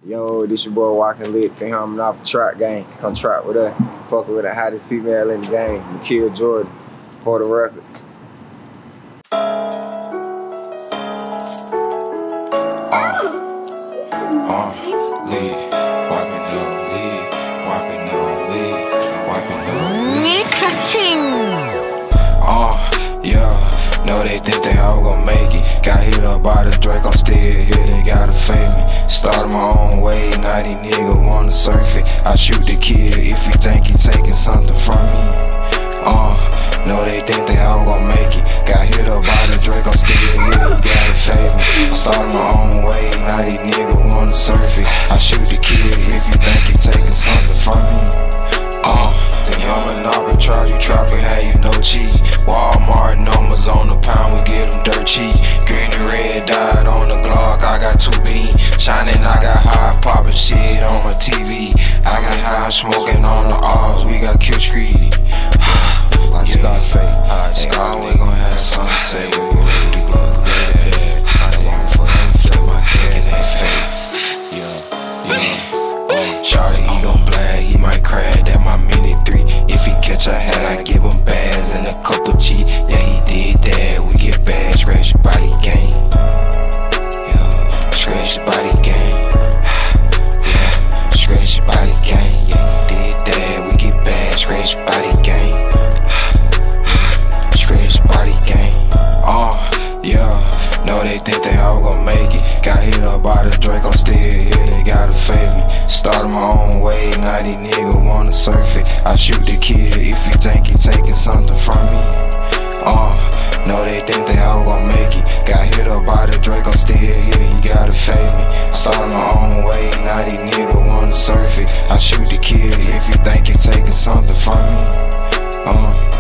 Yo, this your boy Walking Lit. Think I'm off the trap game. Come trap with us. Fucking with the hottest female in the game, Nikhil Jordan, for the record. Know they think they all gon' make it. Got hit up by the Drake, I'm still here, they gotta fade me. Started my own way, now these niggas wanna surf it. I shoot the kid if he think he taking something from me. Know they think they all gon' make it. Got hit up by the Drake, I'm still here, you gotta fade me. Started my own way, now these niggas wanna surf it. I shoot the kid if you think he taking something from me. The young and arbitrage, you trap it, hey, you know cheat. Walmart numbers on the pound, we get them dirt cheap. Green and red dot on the Glock, I got 2 beans. Shining, I got high poppin' shit on my TV. I got high smoking on the R's, we got Kill Street. Like Scott say, they always gon' have something to say. We gon' get ahead. I want for them to flip my cake in their face. Shawty, he gon' blast, he might crash, that my mini 3. If he catch a hat, I give him bags and a couple G. Yeah, he did that, we get bad, scratch your body game. Yeah, scratch your body game. Yeah, scratch your body game. Yeah, he did that, we get bad, scratch your body game. Scratch your body game. Yeah, know they think they all gon' make it. Got hit up by the Drake, I'm still here, they gotta fade me. Started my own way, now these niggas wanna surf it. I shoot the kid if he think he taking something from me. Know they think they all gon' make it. Got hit up by the Drake, I'm still here, you gotta fade me. Started my own way, now these niggas wanna surf it. I shoot the kid if you think you taking something from me.